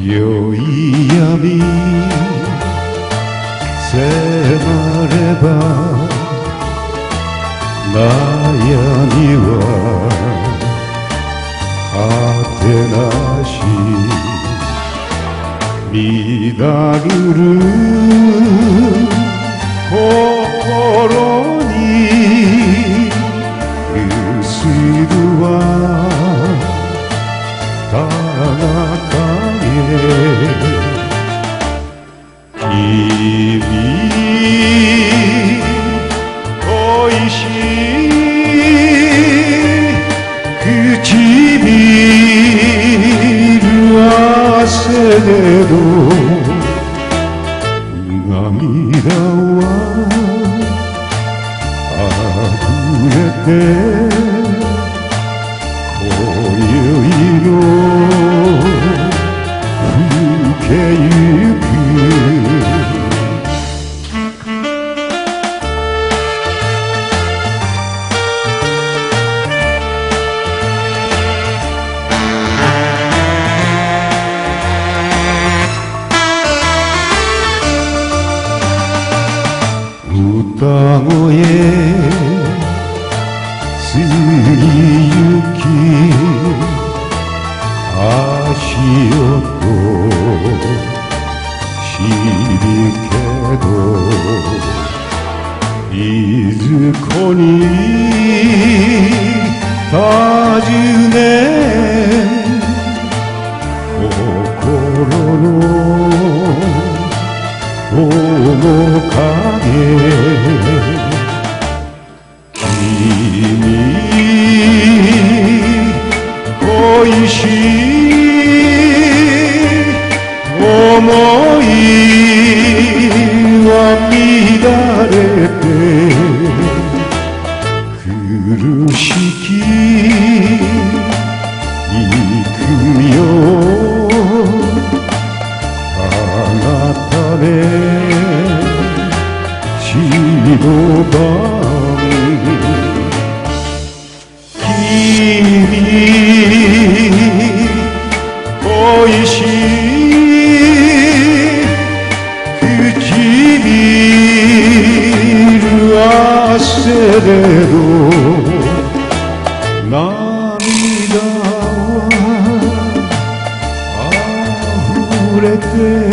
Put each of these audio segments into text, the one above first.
宵闇迫れば悩みは果てなし乱る心に薄るはただ君恋しい唇汗でど涙は溢れて今宵の吹けゆく歌声過ぎゆき足音しりけどいずこに尋ね心の面影君恋しい想いは乱れて苦しき行くよあなたで白番君恋しい唇汗でど涙は溢れて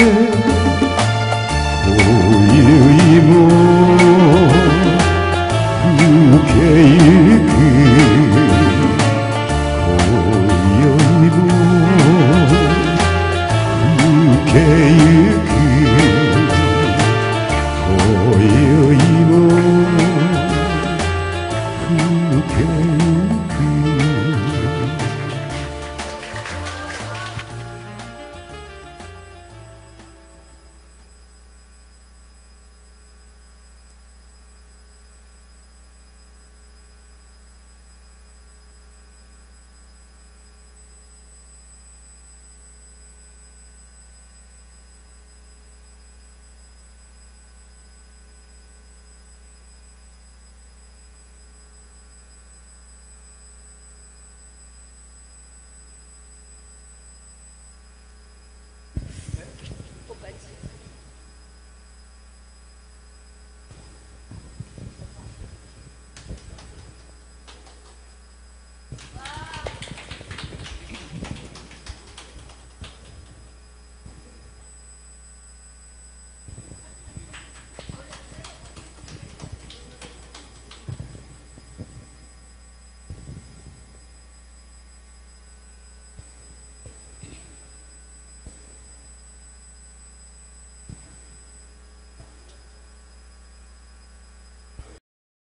今宵も吹けゆく